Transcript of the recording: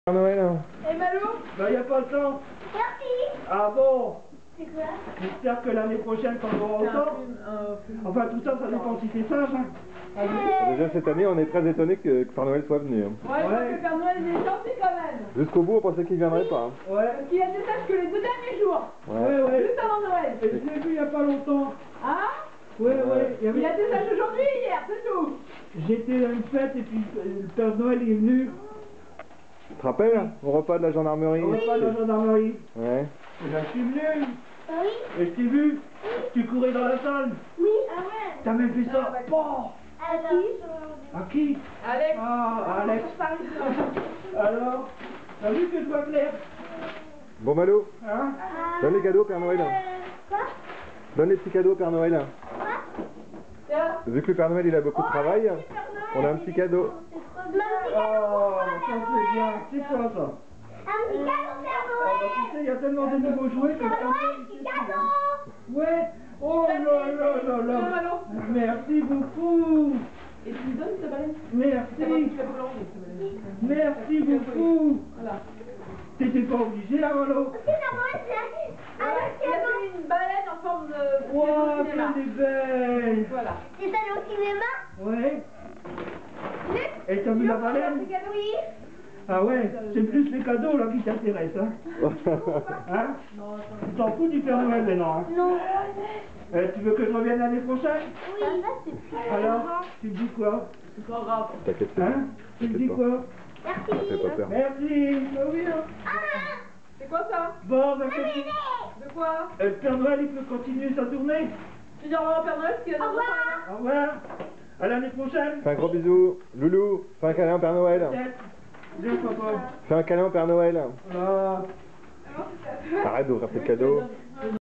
Père Noël. Et Malo? Bah y a pas le temps. Merci. Ah bon? C'est quoi? J'espère que l'année prochaine t'en auras autant. Enfin tout ça, ça dépend si t'es sage. Hein. Déjà cette année on est très étonnés que Père Noël soit venu. Hein. Ouais, parce que Père Noël est gentil quand même. Jusqu'au bout on pensait qu'il viendrait pas. Hein. Ouais. Parce qu'il a été sage que les 2 derniers jours. Ouais. Juste avant Noël. Et je l'ai vu il y a pas longtemps. Hein? Ouais. Il a été sage aujourd'hui et hier, c'est tout. J'étais à une fête et puis le Père Noël est venu. Tu te rappelles au repas de la gendarmerie? Au repas de la gendarmerie. Ouais. Et là je suis venu. Oui. Et je t'ai vu. Tu courais dans la salle. Oui. Ah ouais. T'as même fait ça. Bon. À qui? À qui? Alex. Ah, Alex. Alors, t'as vu que je vois clair? Bon Malo, Hein? donne les cadeaux Père Noël. Quoi? Donne les petits cadeaux Père Noël. Tiens. Vu que le Père Noël il a beaucoup de travail, on a un petit cadeau. Oh, ça c'est bien. C'est quoi ça? Un petit cadeau, Père Ah bah tu sais, il y a tellement de nouveaux jouets que ça. Ouais. Oh là là. Merci beaucoup. Et tu lui donnes ta baleine? Merci. Merci beaucoup. Voilà. T'étais pas obligé là, Malo. Il a fait une baleine en forme de Wow, cinéma. qu'elle est belle. Voilà. C'est allé au cinéma? Ouais. Et t'as vu la baleine? Oui. Ah ouais, c'est plus les cadeaux là qui t'intéressent, hein? Hein? Tu t'en fous du Père Noël maintenant, hein? Non. Tu veux que je revienne l'année prochaine? Oui. Alors, tu me dis quoi? C'est pas grave. T'inquiète pas. Hein? Tu me dis quoi? Ça fait pas peur. Merci. Bah oui, hein. C'est quoi ça? Bon, bah De quoi? le Père Noël, il peut continuer sa tournée. Tu dis au revoir au Père Noël parce qu'il a d'autres frères. Au revoir. À l'année prochaine. Fais un gros bisou. Loulou, fais un câlin au Père Noël. Peut-être. Viens, papa. Fais un câlin au Père Noël. Voilà. Arrête d'ouvrir tes cadeaux.